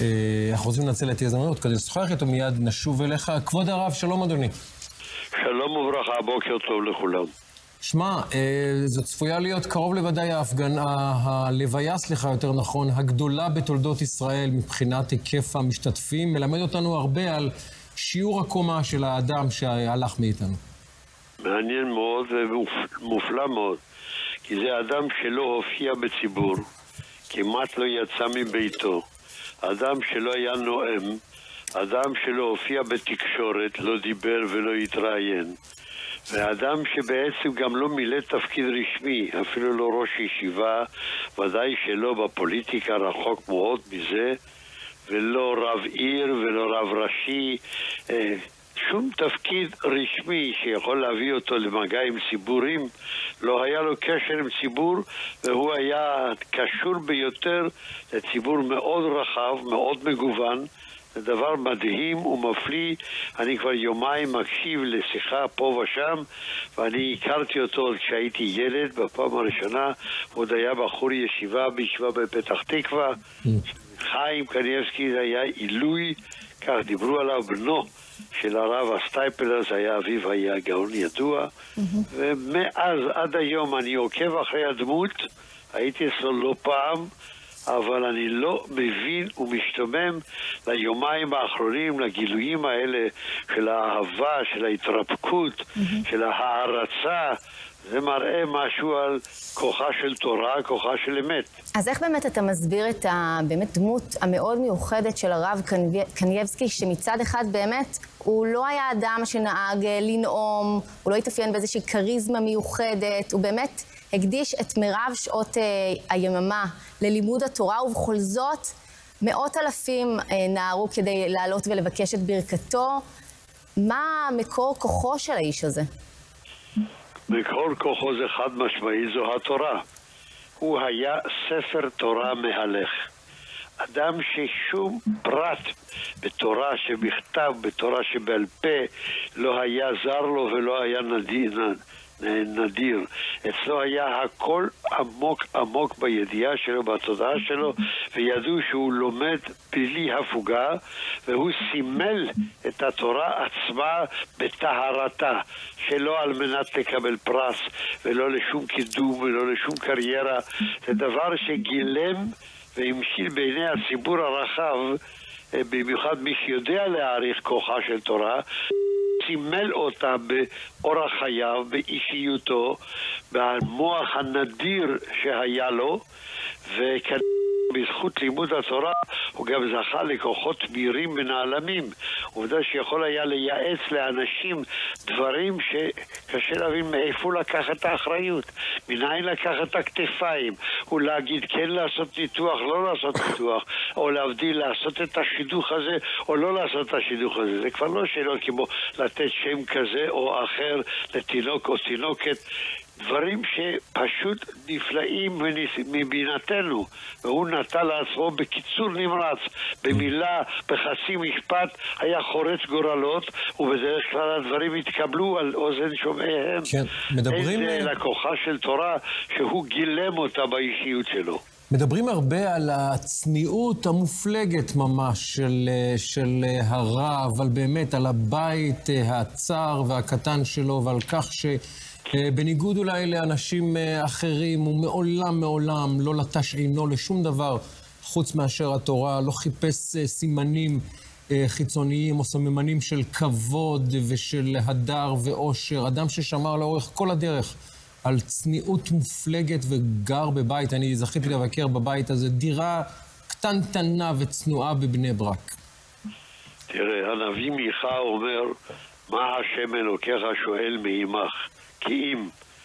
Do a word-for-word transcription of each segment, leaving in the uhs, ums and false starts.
אנחנו רוצים לנצל את ההזדמנות כדי לשוחח איתו, מיד נשוב אליך. כבוד הרב, שלום אדוני. שלום וברכה, בוקר טוב לכולם. שמע, זו צפויה להיות קרוב לוודאי ההפגנה, הלוויה, סליחה יותר נכון, הגדולה בתולדות ישראל מבחינת היקף המשתתפים, מלמד אותנו הרבה על שיעור הקומה של האדם שהלך מאיתנו. מעניין מאוד ומופלא מאוד, כי זה אדם שלא הופיע בציבור, כמעט לא יצא מביתו, אדם שלא היה נואם, אדם שלא הופיע בתקשורת, לא דיבר ולא התראיין, ואדם שבעצם גם לא מילא תפקיד רשמי, אפילו לא ראש ישיבה, ודאי שלא בפוליטיקה, רחוק מאוד מזה, ולא רב עיר ולא רב ראשי, שום תפקיד רשמי שיכול להביא אותו למגע עם ציבורים, לא היה לו קשר עם ציבור, והוא היה קשור ביותר לציבור מאוד רחב, מאוד מגוון. זה דבר מדהים ומפליא. אני כבר יומיים מקשיב לשיחה פה ושם, ואני הכרתי אותו כשהייתי ילד בפעם הראשונה. עוד היה בחור ישיבה בישיבה בפתח תקווה. חיים קניבסקי, זה היה עילוי, כך דיברו עליו. בנו של הרב הסטייפלר, זה היה אביו, היה גאון ידוע, ומאז עד היום אני עוקב אחרי הדמות, הייתי אצלו לא פעם, אבל אני לא מבין ומשתומם ליומיים האחרונים, לגילויים האלה של האהבה, של ההתרפקות, mm-hmm. של ההערצה. זה מראה משהו על כוחה של תורה, כוחה של אמת. אז איך באמת אתה מסביר את באמת דמות המאוד מיוחדת של הרב קניבסקי, שמצד אחד באמת הוא לא היה אדם שנהג לנאום, הוא לא התאפיין באיזושהי קריזמה מיוחדת, הוא באמת הקדיש את מירב שעות אה, היממה ללימוד התורה, ובכל זאת מאות אלפים אה, נערו כדי לעלות ולבקש את ברכתו. מה מקור כוחו של האיש הזה? מקור כוחו זה חד משמעי, זו התורה. הוא היה ספר תורה מהלך. אדם ששום פרט בתורה שבכתב, בתורה שבעל פה, לא היה זר לו ולא היה נדיר. נדיר. אצלו היה הכל עמוק עמוק בידיעה שלו, בתודעה שלו, וידעו שהוא לומד בלי הפוגה, והוא סימל את התורה עצמה בטהרתה, שלא על מנת לקבל פרס ולא לשום קידום ולא לשום קריירה. זה דבר שגילם והמשיל בעיני הציבור הרחב, במיוחד מי שיודע להעריך כוחה של תורה, סימל אותה באורח חייו, באישיותו, במוח הנדיר שהיה לו, וכנראה בזכות לימוד התורה הוא גם זכה לכוחות מהירים ונעלמים. עובדה שיכול היה לייעץ לאנשים דברים שקשה להבין מאיפה לקחת את האחריות, מנין לקחת את הכתפיים, ולהגיד כן לעשות ניתוח, לא לעשות ניתוח, או להבדיל לעשות את השידוך הזה או לא לעשות את השידוך הזה. זה כבר לא שאלות כמו לתת שם כזה או אחר לתינוק או תינוקת, דברים שפשוט נפלאים מבינתנו, והוא נטל לעצמו בקיצור נמרץ, במילה, בחצי משפט, היה חורץ גורלות, ובדרך כלל הדברים התקבלו על אוזן שומעיהם. כן, מדברים... איזה לקוחה של תורה שהוא גילם אותה באישיות שלו. מדברים הרבה על הצניעות המופלגת ממש של, של הרב, אבל באמת על הבית הצר והקטן שלו, ועל כך ש... בניגוד אולי לאנשים אחרים, הוא מעולם מעולם לא לטש עינו לשום דבר חוץ מאשר התורה, לא חיפש סימנים חיצוניים או סממנים של כבוד ושל הדר ואושר. אדם ששמר לאורך כל הדרך על צניעות מופלגת וגר בבית. אני זכיתי לבקר בבית הזה, דירה קטנטנה וצנועה בבני ברק. תראה, הנביא מיכה אומר, מה השם אלוקיך שואל מעמך? כי אם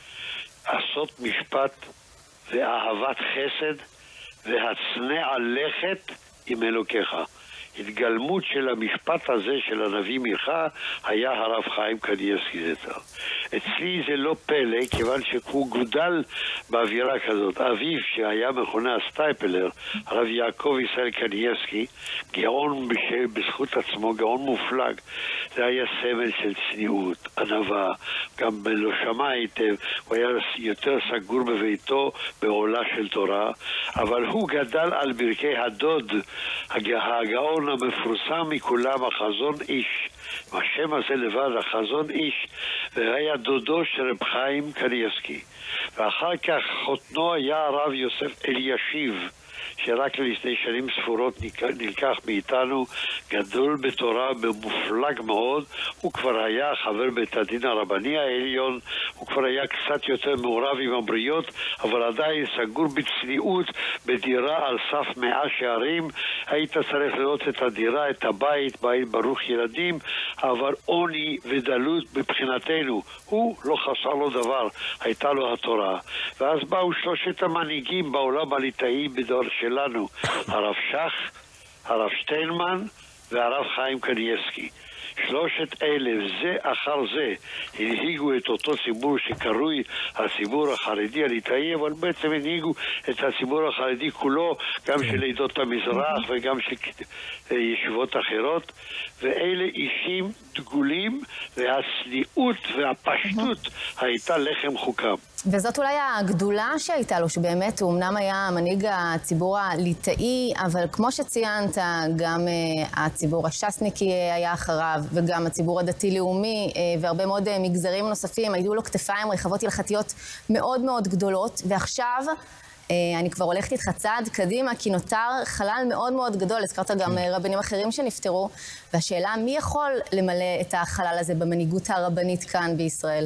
עשות משפט ואהבת חסד והצנע לכת עם אלוקיך. התגלמות של המשפט הזה של הנביא מיכה היה הרב חיים קניבסקי זצ"ל. אצלי זה לא פלא, כיוון שהוא גודל באווירה כזאת. אביו, שהיה מכונה הסטייפלר, הרב יעקב ישראל קניבסקי, גאון בזכות עצמו, גאון מופלג. זה היה סמל של צניעות, ענווה, גם לא שמע היטב, הוא היה יותר סגור בביתו בעולה של תורה, אבל הוא גדל על ברכי הדוד, הגאון המפורסם מכולם, החזון איש. השם הזה לבד, החזון איש, והיה דודו של רב חיים קניבסקי. ואחר כך חותנו היה הרב יוסף אלישיב, שרק לפני שנים ספורות נלקח מאיתנו, גדול בתורה, במופלג מאוד. הוא כבר היה חבר בית הדין הרבני העליון, הוא כבר היה קצת יותר מעורב עם הבריות, אבל עדיין סגור בצניעות, בדירה על סף מאה שערים. היית צריך לראות את הדירה, את הבית, בית ברוך ילדים, אבל עוני ודלות מבחינתנו. הוא לא חסר לו דבר, הייתה לו התורה. ואז באו שלושת המנהיגים בעולם הליטאי בדור שלנו, הרב שך, הרב שטיינמן והרב חיים קניבסקי. שלושת אלה, זה אחר זה, הנהיגו את אותו ציבור שקרוי הציבור החרדי הליטאי, אבל בעצם הנהיגו את הציבור החרדי כולו, גם של עדות המזרח וגם של ישיבות אחרות, ואלה אישים דגולים, והצניעות והפשטות הייתה לחם חוקם. וזאת אולי הגדולה שהייתה לו, שבאמת הוא אמנם היה מנהיג הציבור הליטאי, אבל כמו שציינת, גם uh, הציבור הש"סניקי היה אחריו, וגם הציבור הדתי-לאומי, uh, והרבה מאוד uh, מגזרים נוספים, היו לו כתפיים רחבות הלכתיות מאוד מאוד גדולות, ועכשיו uh, אני כבר הולכת איתך צעד קדימה, כי נותר חלל מאוד מאוד גדול, הזכרת גם uh, רבנים אחרים שנפטרו, והשאלה מי יכול למלא את החלל הזה במנהיגות הרבנית כאן בישראל?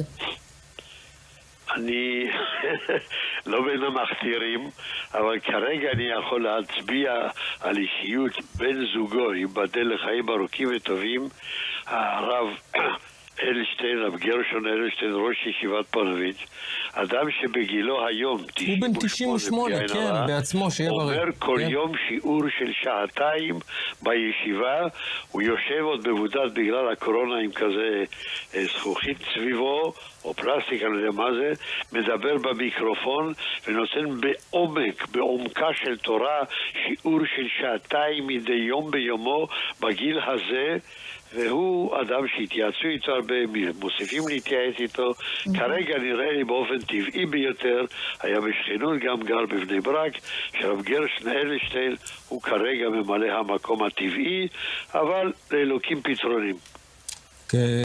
אני לא בין המכתירים, אבל כרגע אני יכול להצביע על אישיות בן זוגו, ייבדל לחיים ארוכים וטובים, הרב אלשטיין, רב גרשון אלשטיין, ראש ישיבת פוניבז', אדם שבגילו היום, הוא בן תשעים ושמונה, כן, בעצמו, שיהיה בריא. אומר כל יום שיעור של שעתיים בישיבה, הוא יושב עוד מבודד בגלל הקורונה עם כזה זכוכית סביבו, או פלסטיק, אני יודע מה זה, מדבר במיקרופון ונותן בעומק, בעומקה של תורה, שיעור של שעתיים מדי יום ביומו בגיל הזה, והוא אדם שהתייעצו איתו הרבה, מוסיפים להתייעץ איתו. כרגע נראה לי באופן טבעי ביותר, היה בשכנות, גם גר בבני ברק, שרב גרשון אלשטיין הוא כרגע ממלא המקום הטבעי, אבל לאלוקים פתרונים.